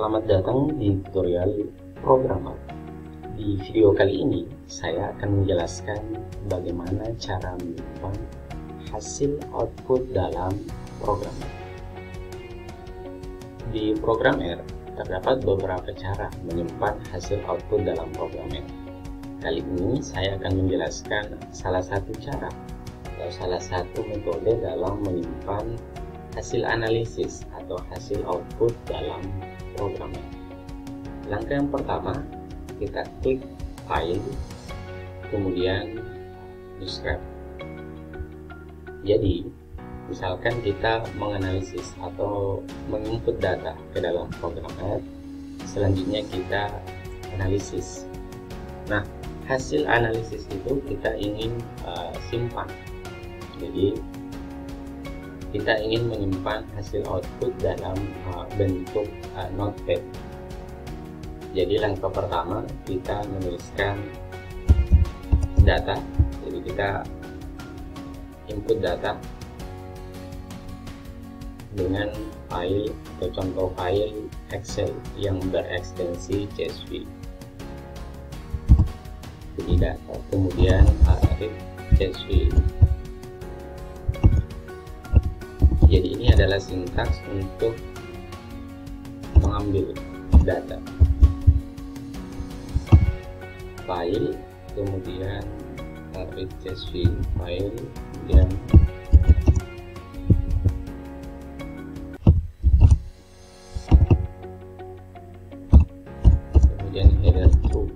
Selamat datang di tutorial programmer. Di video kali ini, saya akan menjelaskan bagaimana cara menyimpan hasil output dalam programmer. Di programmer, terdapat beberapa cara menyimpan hasil output dalam programmer. Kali ini, saya akan menjelaskan salah satu cara atau salah satu metode dalam menyimpan hasil analisis atau hasil output dalam programmer. Langkah yang pertama, kita klik file, kemudian describe. Jadi, misalkan kita menganalisis atau menginput data ke dalam programmer, selanjutnya kita analisis. Nah, hasil analisis itu kita ingin simpan. Jadi, kita ingin menyimpan hasil output dalam bentuk notepad. Jadi langkah pertama kita menuliskan data. Jadi kita input data dengan file atau contoh file Excel yang berekstensi CSV. Jadi data, kemudian CSV. Jadi ini adalah sintaks untuk mengambil data. File, kemudian CSV file, kemudian header to.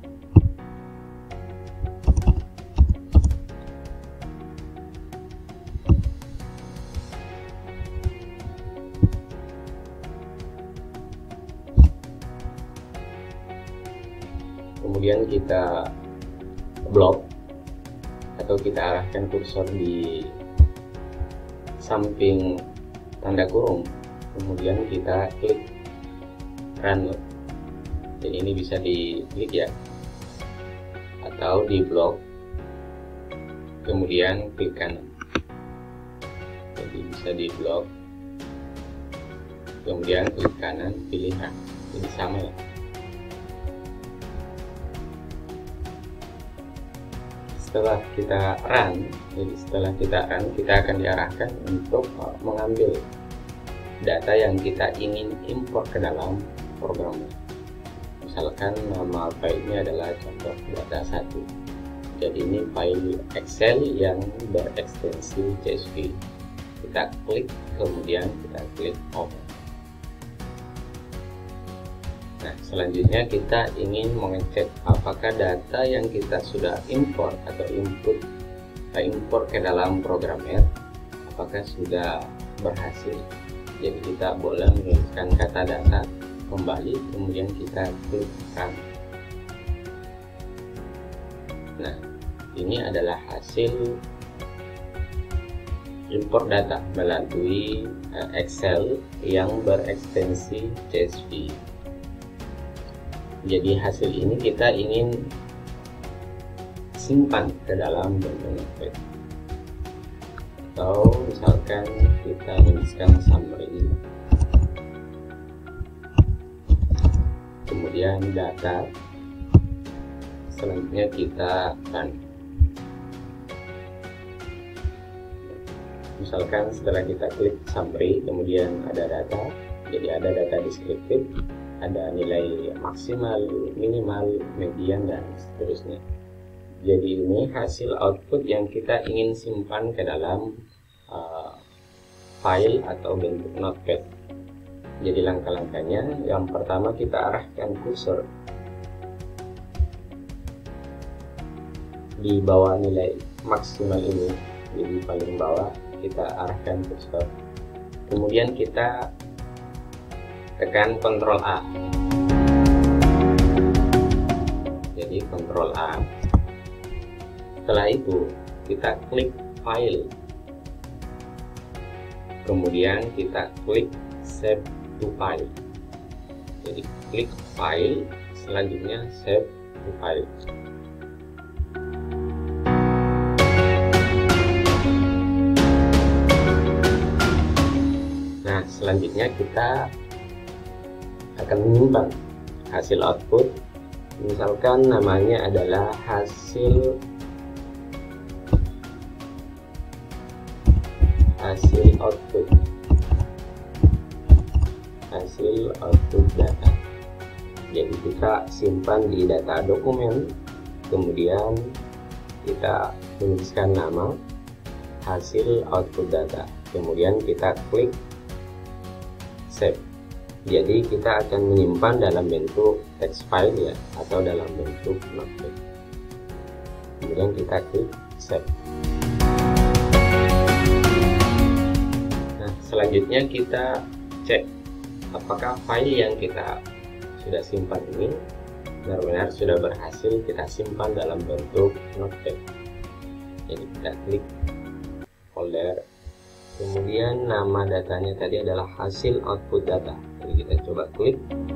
Kemudian kita blok atau kita arahkan kursor di samping tanda kurung, kemudian kita klik run. Jadi ini bisa diklik ya, atau di blok kemudian klik kanan. Jadi bisa di blok kemudian klik kanan, pilih run. Jadi sama ya. Setelah kita run, kita akan diarahkan untuk mengambil data yang kita ingin import ke dalam programmer. Misalkan nama filenya adalah contoh data 1. Jadi ini file Excel yang berekstensi CSV. Kita klik, kemudian kita klik open. Nah, selanjutnya kita ingin mengecek apakah data yang kita sudah import atau import ke dalam programmer apakah sudah berhasil. Jadi kita boleh menuliskan kata data kembali, kemudian kita klik run. Nah, ini adalah hasil import data melalui Excel yang berekstensi CSV. Jadi hasil ini kita ingin simpan ke dalam bentuk notepad, atau misalkan kita menuliskan summary, kemudian data, selanjutnya kita run. Misalkan setelah kita klik summary, kemudian ada data, jadi ada data deskriptif, ada nilai maksimal, minimal, median, dan seterusnya. Jadi ini hasil output yang kita ingin simpan ke dalam file atau bentuk notepad. Jadi langkah-langkahnya, yang pertama kita arahkan kursor di bawah nilai maksimal ini, jadi paling bawah kita arahkan kursor. Kemudian kita tekan Ctrl A. Jadi Ctrl A. Setelah itu kita klik file. Kemudian kita klik save to file. Jadi klik file, selanjutnya save to file. Nah, selanjutnya kita akan menyimpan hasil output. Misalkan namanya adalah hasil output data. Jadi kita simpan di data dokumen, kemudian kita tuliskan nama hasil output data, kemudian kita klik save. Jadi kita akan menyimpan dalam bentuk text file ya, atau dalam bentuk notepad. Kemudian kita klik save. Nah, selanjutnya kita cek apakah file yang kita sudah simpan ini benar-benar sudah berhasil kita simpan dalam bentuk notepad. Jadi kita klik folder, kemudian nama datanya tadi adalah hasil output data. Jadi kita coba klik.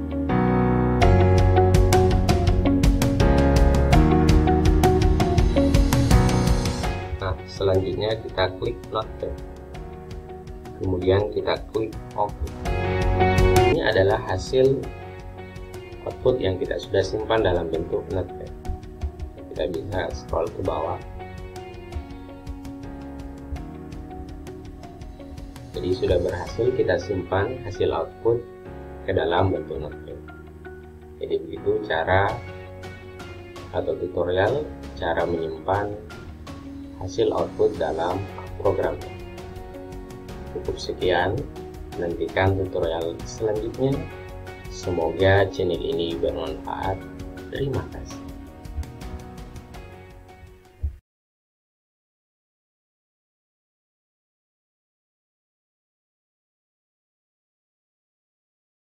Nah, selanjutnya kita klik notepad, kemudian kita klik OK. Ini adalah hasil output yang kita sudah simpan dalam bentuk notepad. Kita bisa scroll ke bawah. Jadi sudah berhasil kita simpan hasil output ke dalam bentuk notepad. Jadi begitu cara atau tutorial cara menyimpan hasil output dalam program. Cukup sekian, nantikan tutorial selanjutnya. Semoga channel ini bermanfaat. Terima kasih.